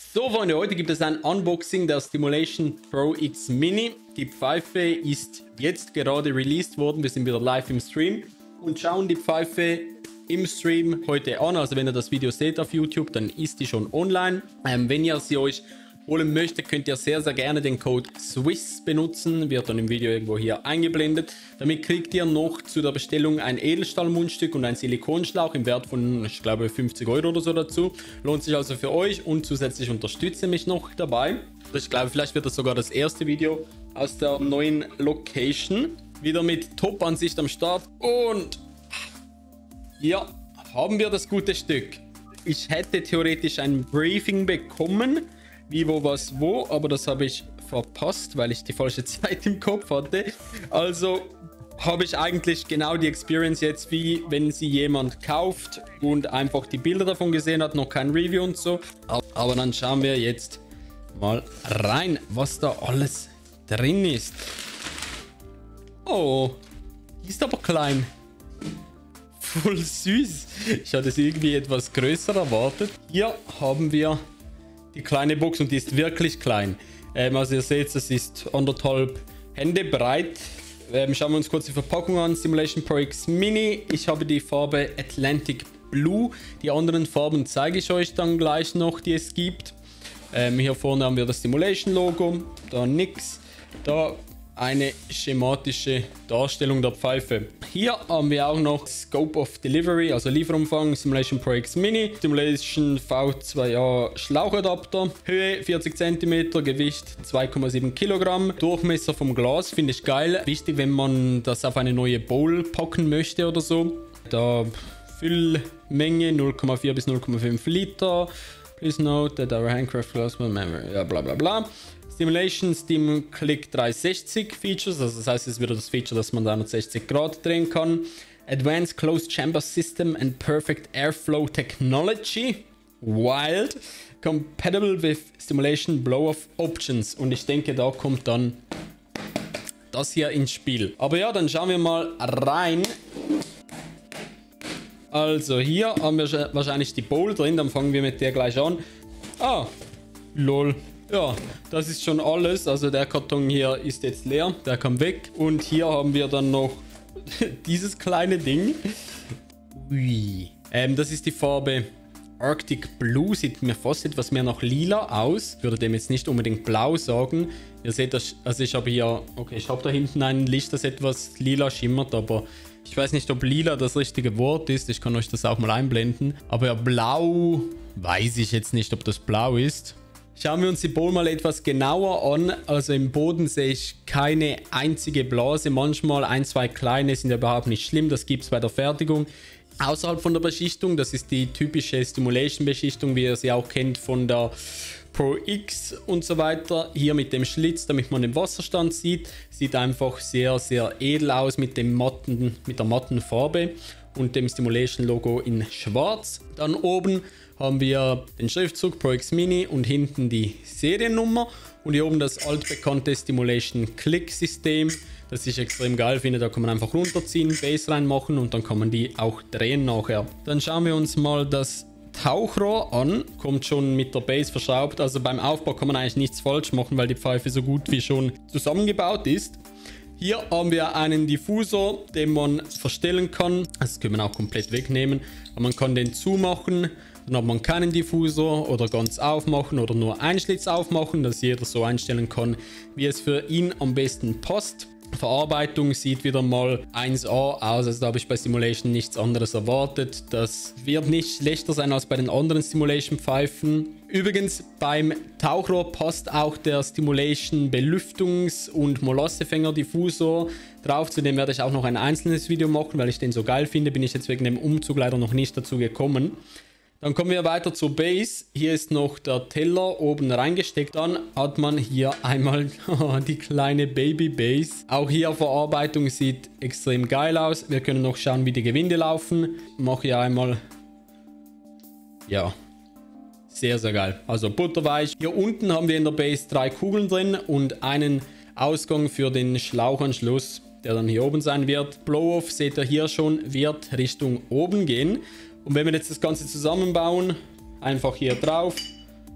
So Freunde, heute gibt es ein Unboxing der Stimulation Pro X Mini. Die Pfeife ist jetzt gerade released worden. Wir sind wieder live im Stream und schauen die Pfeife im Stream heute an. Also wenn ihr das Video seht auf YouTube, dann ist die schon online. Wenn ihr sie euch holen möchtet, könnt ihr sehr, sehr gerne den Code SWISS benutzen. Wird dann im Video irgendwo hier eingeblendet. Damit kriegt ihr noch zu der Bestellung ein Edelstahlmundstück und ein Silikonschlauch im Wert von, ich glaube, 50 € oder so dazu. Lohnt sich also für euch und zusätzlich unterstützt ihr mich noch dabei. Ich glaube, vielleicht wird das sogar das erste Video aus der neuen Location. Wieder mit Top-Ansicht am Start. Und hier haben wir das gute Stück. Ich hätte theoretisch ein Briefing bekommen, wie, wo, was, wo, aber das habe ich verpasst, weil ich die falsche Zeit im Kopf hatte. Also habe ich eigentlich genau die Experience jetzt, wie wenn sie jemand kauft und einfach die Bilder davon gesehen hat, noch kein Review und so. Aber dann schauen wir jetzt mal rein, was da alles drin ist. Oh, die ist aber klein. Voll süß. Ich hatte es irgendwie etwas größer erwartet. Hier haben wir die kleine Box und die ist wirklich klein. Also ihr seht, es ist 1,5 Hände breit. Schauen wir uns kurz die Verpackung an. Stimulation Pro X Mini. Ich habe die Farbe Atlantic Blue. Die anderen Farben zeige ich euch dann gleich noch, die es gibt. Hier vorne haben wir das Stimulation Logo. Da nix. Da eine schematische Darstellung der Pfeife. Hier haben wir auch noch Scope of Delivery, also Lieferumfang, Stimulation Pro X Mini, Stimulation V2A Schlauchadapter, Höhe 40 cm, Gewicht 2,7 Kilogramm, Durchmesser vom Glas, finde ich geil. Wichtig, wenn man das auf eine neue Bowl packen möchte oder so. Da Füllmenge 0,4 bis 0,5 Liter. Please note that our handcraft glass will memory, ja bla bla bla. Stimulation Steam Click 360 Features, also das heißt, es ist wieder das Feature, dass man 360 Grad drehen kann. Advanced Closed Chamber System and Perfect Airflow Technology. Wild. Compatible with Stimulation Blow-Off Options. Und ich denke, da kommt dann das hier ins Spiel. Aber ja, dann schauen wir mal rein. Also hier haben wir wahrscheinlich die Bowl drin, dann fangen wir mit der gleich an. Ah, lol. Ja, das ist schon alles. Also der Karton hier ist jetzt leer. Der kann weg. Und hier haben wir dann noch dieses kleine Ding. Ui. Das ist die Farbe Arctic Blue. Sieht mir fast etwas mehr nach lila aus. Ich würde dem jetzt nicht unbedingt blau sagen. Ihr seht das, also ich habe hier, okay, ich habe da hinten ein Licht, das etwas lila schimmert, aber ich weiß nicht, ob lila das richtige Wort ist. Ich kann euch das auch mal einblenden. Aber ja, blau weiß ich jetzt nicht, ob das blau ist. Schauen wir uns die Bowl mal etwas genauer an. Also im Boden sehe ich keine einzige Blase. Manchmal ein, zwei kleine sind ja überhaupt nicht schlimm. Das gibt es bei der Fertigung. Außerhalb von der Beschichtung, das ist die typische Stimulation-Beschichtung, wie ihr sie auch kennt von der Pro X und so weiter. Hier mit dem Schlitz, damit man den Wasserstand sieht. Sieht einfach sehr, sehr edel aus mit der matten Farbe und dem Stimulation-Logo in schwarz. Dann oben haben wir den Schriftzug Pro X Mini und hinten die Seriennummer. Und hier oben das altbekannte Stimulation Click System, das ich extrem geil finde. Da kann man einfach runterziehen, Base reinmachen und dann kann man die auch drehen nachher. Dann schauen wir uns mal das Tauchrohr an. Kommt schon mit der Base verschraubt. Also beim Aufbau kann man eigentlich nichts falsch machen, weil die Pfeife so gut wie schon zusammengebaut ist. Hier haben wir einen Diffusor, den man verstellen kann. Das können wir auch komplett wegnehmen. Aber man kann den zumachen. Dann hat man keinen Diffusor oder ganz aufmachen oder nur einen Schlitz aufmachen, dass jeder so einstellen kann, wie es für ihn am besten passt. Verarbeitung sieht wieder mal 1A aus, also da habe ich bei Stimulation nichts anderes erwartet. Das wird nicht schlechter sein als bei den anderen Stimulation-Pfeifen. Übrigens, beim Tauchrohr passt auch der Stimulation Belüftungs- und Molassefänger-Diffusor drauf. Zudem werde ich auch noch ein einzelnes Video machen, weil ich den so geil finde. Bin ich jetzt wegen dem Umzug leider noch nicht dazu gekommen. Dann kommen wir weiter zur Base. Hier ist noch der Teller oben reingesteckt. Dann hat man hier einmal die kleine Baby Base. Auch hier Verarbeitung sieht extrem geil aus. Wir können noch schauen, wie die Gewinde laufen. Ich mache hier einmal. Ja, sehr, sehr geil. Also butterweich. Hier unten haben wir in der Base 3 Kugeln drin und einen Ausgang für den Schlauchanschluss, der dann hier oben sein wird. Blow-Off seht ihr hier schon, wird Richtung oben gehen. Und wenn wir jetzt das Ganze zusammenbauen, einfach hier drauf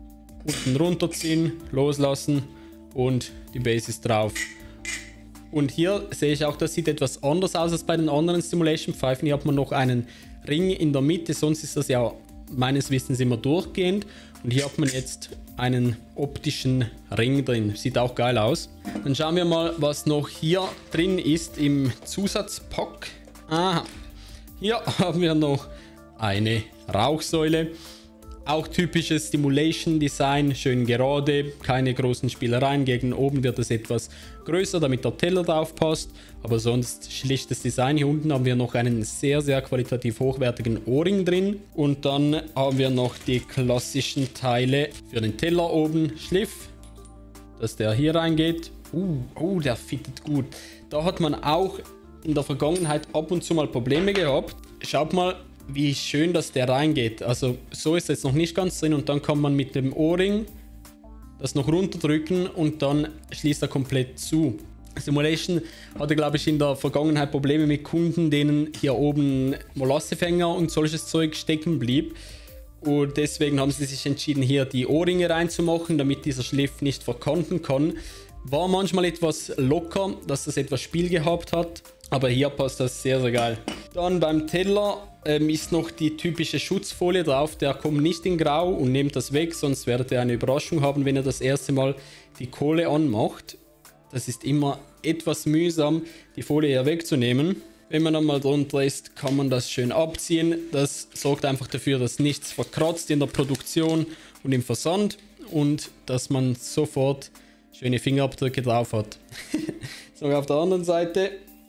unten runterziehen, loslassen und die Base ist drauf. Und hier sehe ich auch, das sieht etwas anders aus als bei den anderen Simulation-Pfeifen. Hier hat man noch einen Ring in der Mitte, sonst ist das ja meines Wissens immer durchgehend. Und hier hat man jetzt einen optischen Ring drin. Sieht auch geil aus. Dann schauen wir mal, was noch hier drin ist im Zusatzpack. Aha. Hier haben wir noch eine Rauchsäule. Auch typisches Simulation-Design, schön gerade, keine großen Spielereien. Gegen oben wird es etwas größer, damit der Teller drauf passt. Aber sonst schlichtes Design. Hier unten haben wir noch einen sehr, sehr qualitativ hochwertigen Ohrring drin. Und dann haben wir noch die klassischen Teile für den Teller oben. Schliff, dass der hier reingeht. Der fittet gut. Da hat man auch in der Vergangenheit ab und zu mal Probleme gehabt. Schaut mal, wie schön, dass der reingeht. Also so ist es jetzt noch nicht ganz drin und dann kann man mit dem Ohrring das noch runterdrücken und dann schließt er komplett zu. Simulation hatte, glaube ich, in der Vergangenheit Probleme mit Kunden, denen hier oben Molassefänger und solches Zeug stecken blieb. Und deswegen haben sie sich entschieden, hier die Ohrringe reinzumachen, damit dieser Schliff nicht verkanten kann. War manchmal etwas locker, dass das etwas Spiel gehabt hat, aber hier passt das sehr, sehr geil. Dann beim Teller ist noch die typische Schutzfolie drauf. Der kommt nicht in Grau und nehmt das weg, sonst werdet ihr eine Überraschung haben, wenn ihr das erste Mal die Kohle anmacht. Das ist immer etwas mühsam, die Folie hier wegzunehmen. Wenn man dann mal drunter ist, kann man das schön abziehen. Das sorgt einfach dafür, dass nichts verkratzt in der Produktion und im Versand und dass man sofort schöne Fingerabdrücke drauf hat. So, auf der anderen Seite.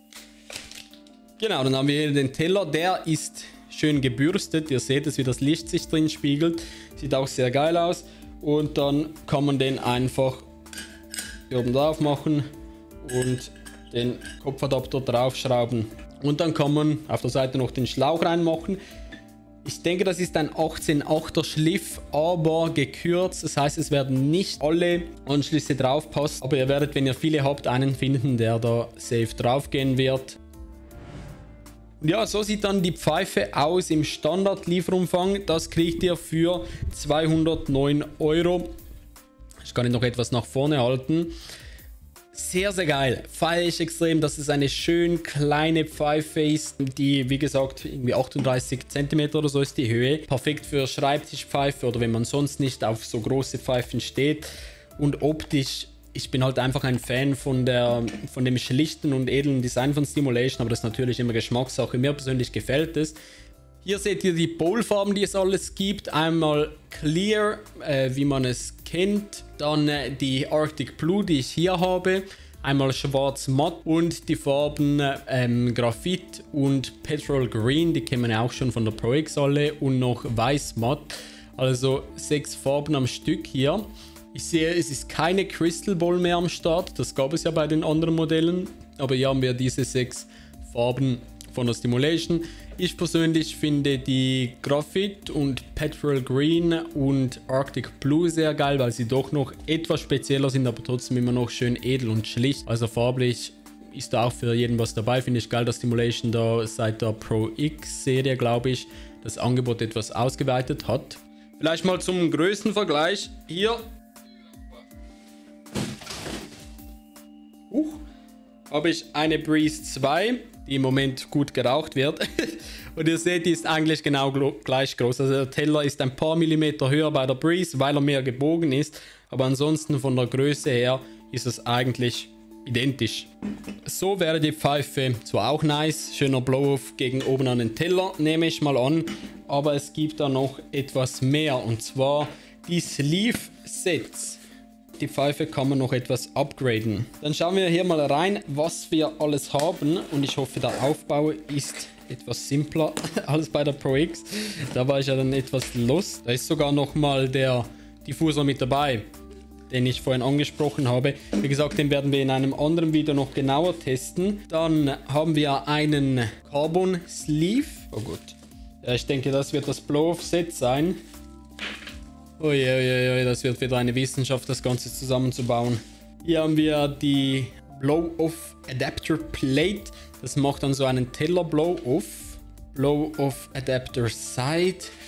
Genau, dann haben wir hier den Teller. Der ist schön gebürstet. Ihr seht es, wie das Licht sich drin spiegelt. Sieht auch sehr geil aus. Und dann kann man den einfach hier oben drauf machen und den Kopfadapter draufschrauben. Und dann kann man auf der Seite noch den Schlauch reinmachen. Ich denke, das ist ein 18,8er Schliff, aber gekürzt. Das heißt, es werden nicht alle Anschlüsse drauf passen. Aber ihr werdet, wenn ihr viele habt, einen finden, der da safe drauf gehen wird. Und ja, so sieht dann die Pfeife aus im Standard-Lieferumfang. Das kriegt ihr für 209 €. Ich kann ihn noch etwas nach vorne halten. Sehr, sehr geil. Feiere ich extrem, dass es eine schön kleine Pfeife ist, die, wie gesagt, irgendwie 38 cm oder so ist die Höhe. Perfekt für Schreibtischpfeife oder wenn man sonst nicht auf so große Pfeifen steht. Und optisch, ich bin halt einfach ein Fan von dem schlichten und edlen Design von Simulation, aber das ist natürlich immer Geschmackssache. Mir persönlich gefällt es. Hier seht ihr die Bowl-Farben, die es alles gibt. Einmal Clear, wie man es kennt. Dann die Arctic Blue, die ich hier habe. Einmal Schwarz Matt und die Farben Graphit und Petrol Green. Die kennen wir auch schon von der Pro X alle. Und noch Weiß Matt. Also 6 Farben am Stück hier. Ich sehe, es ist keine Crystal Ball mehr am Start. Das gab es ja bei den anderen Modellen. Aber hier haben wir diese 6 Farben von der Simulation. Ich persönlich finde die Graphit und Petrol Green und Arctic Blue sehr geil, weil sie doch noch etwas spezieller sind, aber trotzdem immer noch schön edel und schlicht. Also farblich ist da auch für jeden was dabei. Finde ich geil, dass Simulation da seit der Pro X Serie, glaube ich, das Angebot etwas ausgeweitet hat. Vielleicht mal zum Größenvergleich. Hier habe ich eine Breeze 2, die im Moment gut geraucht wird. Und ihr seht, die ist eigentlich genau gleich groß. Also der Teller ist ein paar Millimeter höher bei der Breeze, weil er mehr gebogen ist. Aber ansonsten von der Größe her ist es eigentlich identisch. So wäre die Pfeife zwar auch nice. Schöner Blow-Off gegen oben an den Teller, nehme ich mal an. Aber es gibt da noch etwas mehr. Und zwar die Sleeve-Sets. Die Pfeife kann man noch etwas upgraden. Dann schauen wir hier mal rein, was wir alles haben. Und ich hoffe, der Aufbau ist etwas simpler als bei der Pro X. Da war ich ja dann etwas lost. Da ist sogar nochmal der Diffusor mit dabei, den ich vorhin angesprochen habe. Wie gesagt, den werden wir in einem anderen Video noch genauer testen. Dann haben wir einen Carbon Sleeve. Oh gut. Ja, ich denke, das wird das Blow-Off-Set sein. Uiuiui, das wird wieder eine Wissenschaft, das Ganze zusammenzubauen. Hier haben wir die Blow-Off Adapter Plate. Das macht dann so einen Teller Blow-Off. Blow-Off Adapter Side.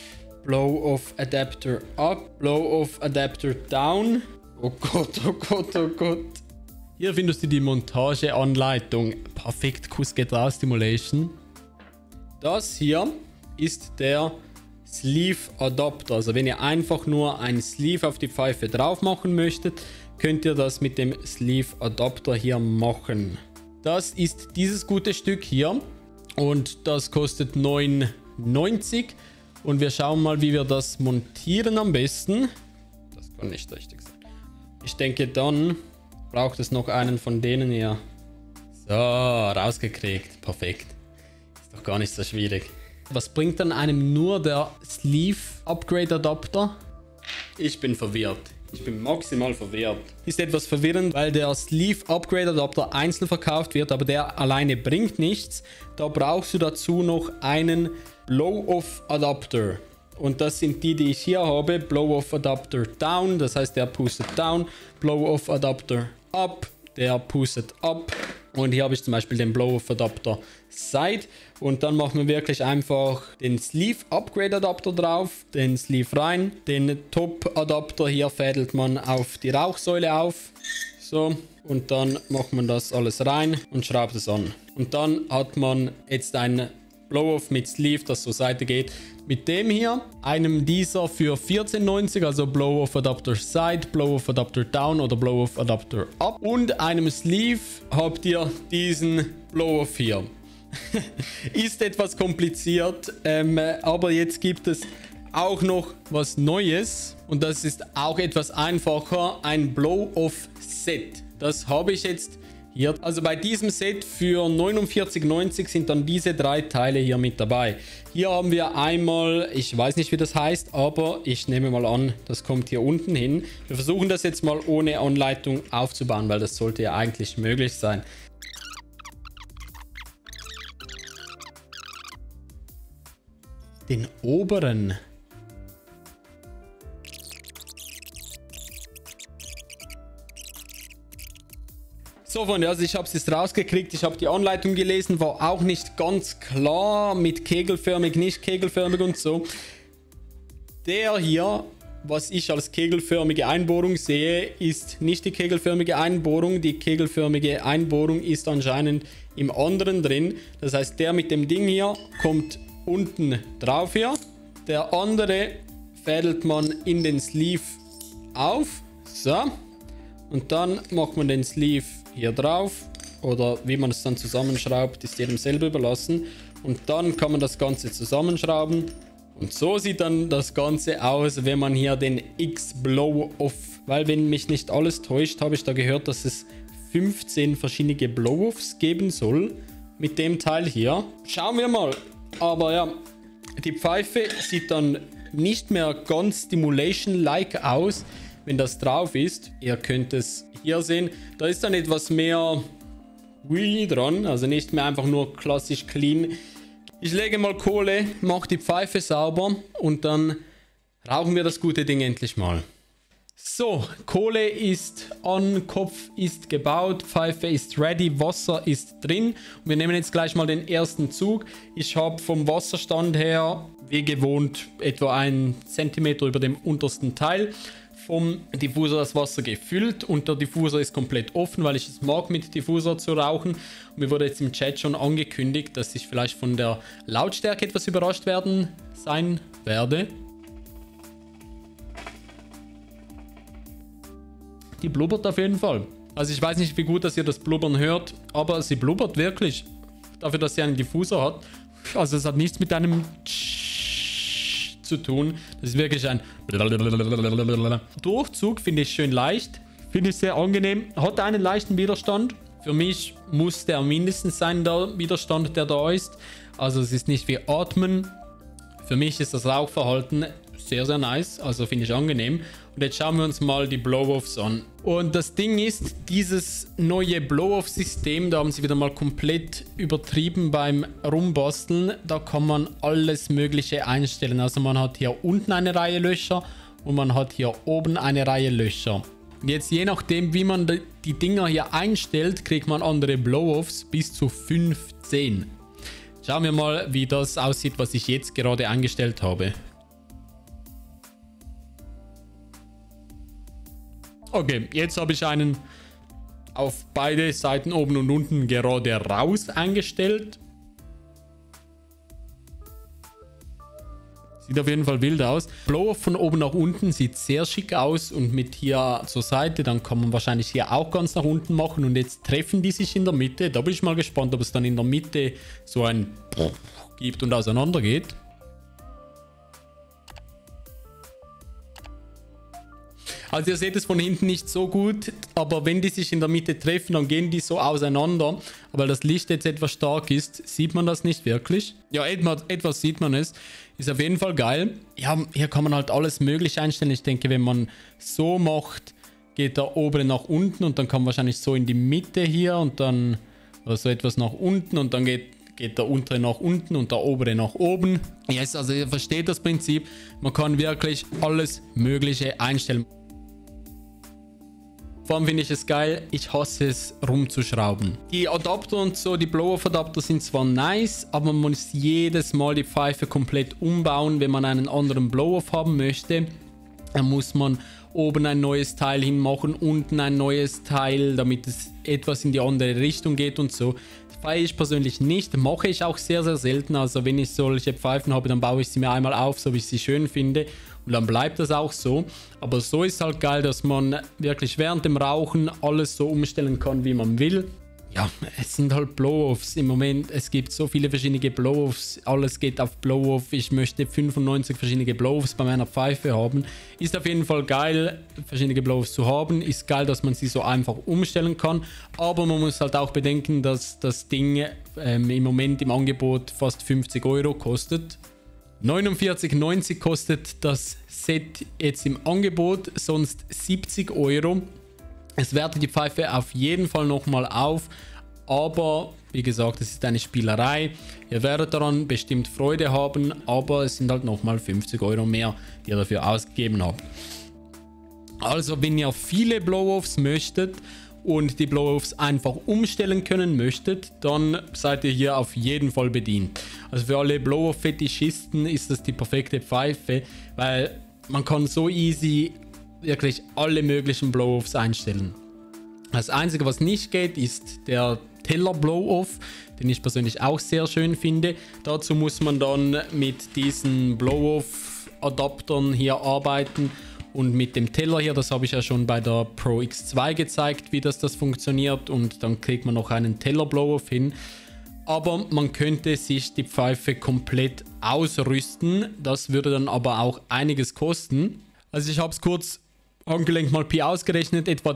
Blow-off Adapter up, Blow-off Adapter down. Oh Gott, oh Gott, oh Gott. Hier findest du die Montageanleitung. Perfekt Kuss geht raus Stimulation. Das hier ist der Sleeve Adapter. Also wenn ihr einfach nur ein Sleeve auf die Pfeife drauf machen möchtet, könnt ihr das mit dem Sleeve Adapter hier machen. Das ist dieses gute Stück hier und das kostet 9,90 und wir schauen mal, wie wir das montieren am besten. Das kann nicht richtig sein. Ich denke, dann braucht es noch einen von denen hier. So, rausgekriegt. Perfekt. Ist doch gar nicht so schwierig. Was bringt dann einem nur der Sleeve Upgrade Adapter? Ich bin verwirrt. Ich bin maximal verwirrt. Ist etwas verwirrend, weil der Sleeve Upgrade Adapter einzeln verkauft wird, aber der alleine bringt nichts. Da brauchst du dazu noch einen Blow-off Adapter. Und das sind die, die ich hier habe. Blow-off Adapter down, das heißt der pustet down. Blow-off Adapter up, der pustet up. Und hier habe ich zum Beispiel den Blow-off Adapter Side. Und dann macht man wirklich einfach den Sleeve Upgrade Adapter drauf, den Sleeve rein. Den Top Adapter hier fädelt man auf die Rauchsäule auf. So. Und dann macht man das alles rein und schraubt es an. Und dann hat man jetzt ein Blow-off mit Sleeve, das zur Seite geht. Mit dem hier, einem dieser für 14,90, also Blow-off Adapter Side, Blow-off Adapter Down oder Blow-off Adapter Up. Und einem Sleeve habt ihr diesen Blow-off hier. Ist etwas kompliziert, aber jetzt gibt es auch noch was Neues. Und das ist auch etwas einfacher, ein Blow-off Set. Das habe ich jetzt hier. Also bei diesem Set für 49,90 sind dann diese 3 Teile hier mit dabei. Hier haben wir einmal, ich weiß nicht wie das heißt, aber ich nehme mal an, das kommt hier unten hin. Wir versuchen das jetzt mal ohne Anleitung aufzubauen, weil das sollte ja eigentlich möglich sein. Den oberen. So Freunde, also ich habe es jetzt rausgekriegt, ich habe die Anleitung gelesen, war auch nicht ganz klar mit kegelförmig, nicht kegelförmig und so. Der hier, was ich als kegelförmige Einbohrung sehe, ist nicht die kegelförmige Einbohrung. Die kegelförmige Einbohrung ist anscheinend im anderen drin. Das heißt, der mit dem Ding hier kommt unten drauf hier. Der andere fädelt man in den Sleeve auf. So. Und dann macht man den Sleeve hier drauf. Oder wie man es dann zusammenschraubt, ist jedem selber überlassen. Und dann kann man das Ganze zusammenschrauben. Und so sieht dann das Ganze aus, wenn man hier den X-Blow-Off... Weil wenn mich nicht alles täuscht, habe ich da gehört, dass es 15 verschiedene Blow-Offs geben soll. Mit dem Teil hier. Schauen wir mal. Aber ja, die Pfeife sieht dann nicht mehr ganz Stimulation-like aus, wenn das drauf ist. Ihr könnt es hier sehen. Da ist dann etwas mehr dran, also nicht mehr einfach nur klassisch clean. Ich lege mal Kohle, mache die Pfeife sauber und dann rauchen wir das gute Ding endlich mal. So, Kohle ist an, Kopf ist gebaut, Pfeife ist ready, Wasser ist drin. Und wir nehmen jetzt gleich mal den ersten Zug. Ich habe vom Wasserstand her, wie gewohnt, etwa 1 Zentimeter über dem untersten Teil vom Diffusor das Wasser gefüllt und der Diffusor ist komplett offen, weil ich es mag, mit Diffusor zu rauchen. Und mir wurde jetzt im Chat schon angekündigt, dass ich vielleicht von der Lautstärke etwas überrascht sein werde. Die blubbert auf jeden Fall. Also ich weiß nicht, wie gut, dass ihr das Blubbern hört, aber sie blubbert wirklich. Dafür, dass sie einen Diffusor hat. Also es hat nichts mit einem zu tun. Das ist wirklich ein Durchzug, finde ich schön leicht. Finde ich sehr angenehm. Hat einen leichten Widerstand. Für mich muss der mindestens sein, der Widerstand, der da ist. Also es ist nicht wie Atmen. Für mich ist das Rauchverhalten sehr, sehr nice. Also finde ich angenehm. Und jetzt schauen wir uns mal die Blow-Offs an. Und das Ding ist, dieses neue Blow-Off-System, da haben sie wieder mal komplett übertrieben beim Rumbasteln. Da kann man alles Mögliche einstellen. Also man hat hier unten eine Reihe Löcher und man hat hier oben eine Reihe Löcher. Und jetzt je nachdem, wie man die Dinger hier einstellt, kriegt man andere Blow-Offs bis zu 15. Schauen wir mal, wie das aussieht, was ich jetzt gerade eingestellt habe. Okay, jetzt habe ich einen auf beide Seiten oben und unten gerade raus eingestellt. Sieht auf jeden Fall wild aus. Blow-Off von oben nach unten sieht sehr schick aus und mit hier zur Seite, dann kann man wahrscheinlich hier auch ganz nach unten machen und jetzt treffen die sich in der Mitte. Da bin ich mal gespannt, ob es dann in der Mitte so ein gibt und auseinander geht. Also ihr seht es von hinten nicht so gut, aber wenn die sich in der Mitte treffen, dann gehen die so auseinander. Aber weil das Licht jetzt etwas stark ist, sieht man das nicht wirklich. Ja, etwas sieht man es. Ist auf jeden Fall geil. Ja, hier kann man halt alles mögliche einstellen. Ich denke, wenn man so macht, geht der obere nach unten und dann kann man wahrscheinlich so in die Mitte hier und dann oder so etwas nach unten und dann geht der untere nach unten und der obere nach oben. Yes, also ihr versteht das Prinzip. Man kann wirklich alles Mögliche einstellen. Vor allem finde ich es geil, ich hasse es rumzuschrauben. Die Adapter und so, die Blow-Off-Adapter sind zwar nice, aber man muss jedes Mal die Pfeife komplett umbauen, wenn man einen anderen Blow-Off haben möchte. Dann muss man oben ein neues Teil hinmachen, unten ein neues Teil, damit es etwas in die andere Richtung geht und so. Das feiere ich persönlich nicht, mache ich auch sehr, sehr selten. Also wenn ich solche Pfeifen habe, dann baue ich sie mir einmal auf, so wie ich sie schön finde. Und dann bleibt das auch so. Aber so ist halt geil, dass man wirklich während dem Rauchen alles so umstellen kann, wie man will. Ja, es sind halt Blow-Offs im Moment. Es gibt so viele verschiedene Blow-Offs. Alles geht auf Blow-Off. Ich möchte 95 verschiedene Blow-Offs bei meiner Pfeife haben. Ist auf jeden Fall geil, verschiedene Blow-Offs zu haben. Ist geil, dass man sie so einfach umstellen kann. Aber man muss halt auch bedenken, dass das Ding im Moment im Angebot fast 50 € kostet. 49,90 kostet das Set jetzt im Angebot, sonst 70 €. Es wertet die Pfeife auf jeden Fall nochmal auf, aber wie gesagt, es ist eine Spielerei. Ihr werdet daran bestimmt Freude haben, aber es sind halt nochmal 50 € mehr, die ihr dafür ausgegeben habt. Also wenn ihr viele Blow-Offs möchtet und die Blow-Offs einfach umstellen können möchtet, dann seid ihr hier auf jeden Fall bedient. Also für alle Blow-Off-Fetischisten ist das die perfekte Pfeife, weil man kann so easy wirklich alle möglichen Blow-Offs einstellen. Das Einzige, was nicht geht, ist der Teller Blow-Off, den ich persönlich auch sehr schön finde. Dazu muss man dann mit diesen Blow-Off-Adaptern hier arbeiten. Und mit dem Teller hier, das habe ich ja schon bei der Pro X2 gezeigt, wie das funktioniert. Und dann kriegt man noch einen Teller Blow-Off hin. Aber man könnte sich die Pfeife komplett ausrüsten. Das würde dann aber auch einiges kosten. Also ich habe es kurz angelenkt mal Pi ausgerechnet. Etwa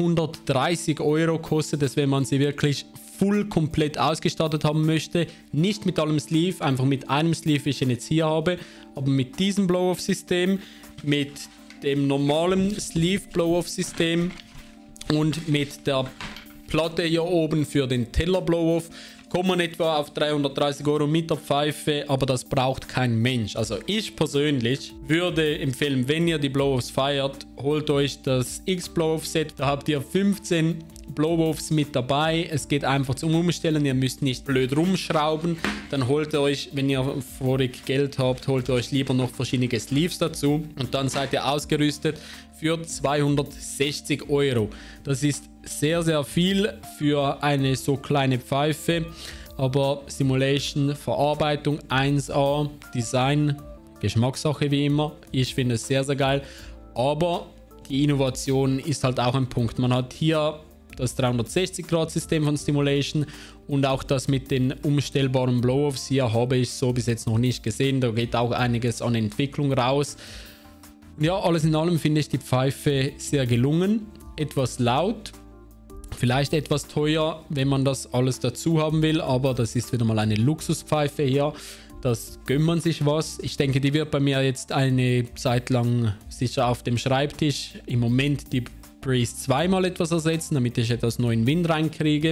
330 € kostet es, wenn man sie wirklich full komplett ausgestattet haben möchte. Nicht mit allem Sleeve, einfach mit einem Sleeve, wie ich ihn jetzt hier habe. Aber mit diesem Blow-Off-System, mit dem normalen Sleeve Blow-Off-System und mit der Platte hier oben für den Teller Blow-Off kommt man etwa auf 330 € mit der Pfeife, aber das braucht kein Mensch. Also ich persönlich würde empfehlen, wenn ihr die Blow-Offs feiert, holt euch das X-Blow-Off-Set. Da habt ihr 15 Blow-Offs mit dabei. Es geht einfach zum Umstellen. Ihr müsst nicht blöd rumschrauben. Dann holt ihr euch, wenn ihr vorig Geld habt, holt ihr euch lieber noch verschiedene Sleeves dazu. Und dann seid ihr ausgerüstet für 260 €. Das ist sehr, sehr viel für eine so kleine Pfeife. Aber Simulation, Verarbeitung 1A, Design, Geschmackssache wie immer. Ich finde es sehr, sehr geil. Aber die Innovation ist halt auch ein Punkt. Man hat hier das 360-Grad-System von Simulation und auch das mit den umstellbaren Blow-Offs hier habe ich so bis jetzt noch nicht gesehen. Da geht auch einiges an Entwicklung raus. Ja, alles in allem finde ich die Pfeife sehr gelungen. Etwas laut, vielleicht etwas teuer, wenn man das alles dazu haben will, aber das ist wieder mal eine Luxuspfeife hier. Das gönnt man sich was. Ich denke, die wird bei mir jetzt eine Zeit lang sicher auf dem Schreibtisch. Im Moment die Breeze zweimal etwas ersetzen, damit ich etwas neuen Wind reinkriege.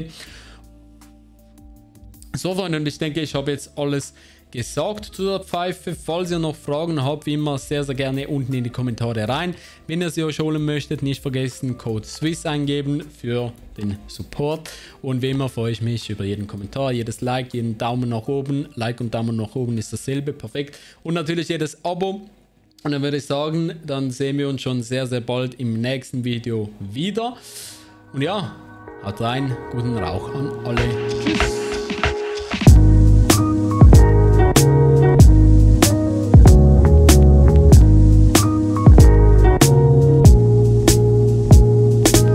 So, Freunde, und ich denke, ich habe jetzt alles gesagt zu der Pfeife. Falls ihr noch Fragen habt, wie immer sehr, sehr gerne unten in die Kommentare rein. Wenn ihr sie euch holen möchtet, nicht vergessen, Code SWISS eingeben für den Support. Und wie immer freue ich mich über jeden Kommentar, jedes Like, jeden Daumen nach oben. Like und Daumen nach oben ist dasselbe, perfekt. Und natürlich jedes Abo. Und dann würde ich sagen, dann sehen wir uns schon sehr, sehr bald im nächsten Video wieder. Und ja, haut rein, guten Rauch an alle. Tschüss.